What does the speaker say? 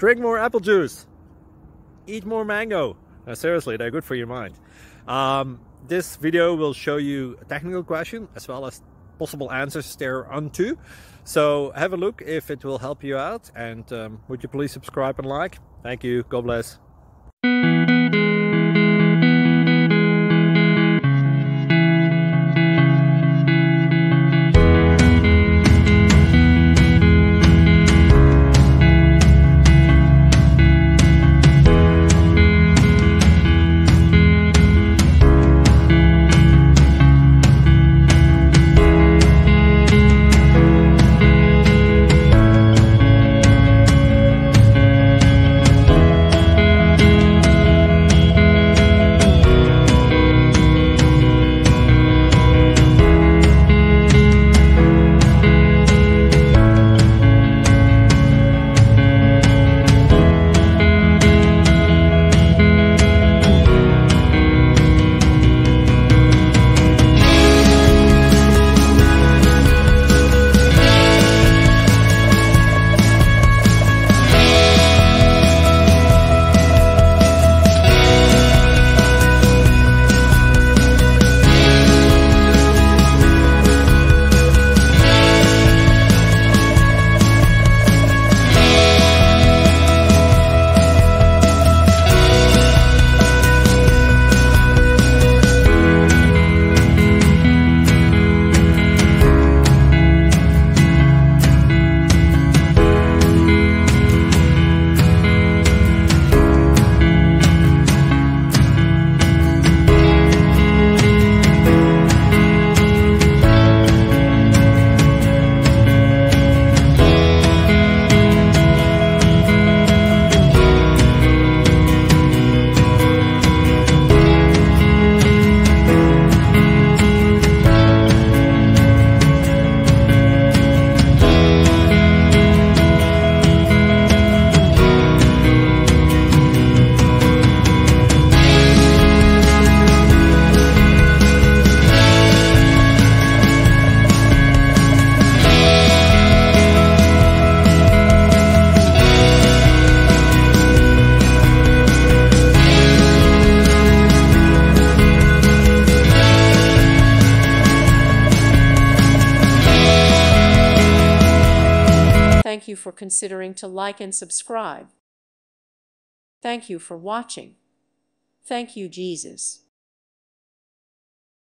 Drink more apple juice. Eat more mango. No, seriously, they're good for your mind. This video will show you a technical question as well as possible answers thereunto. So have a look if it will help you out, and would you please subscribe and like? Thank you. God bless. Thank you for considering to like and subscribe. Thank you for watching. Thank you, Jesus.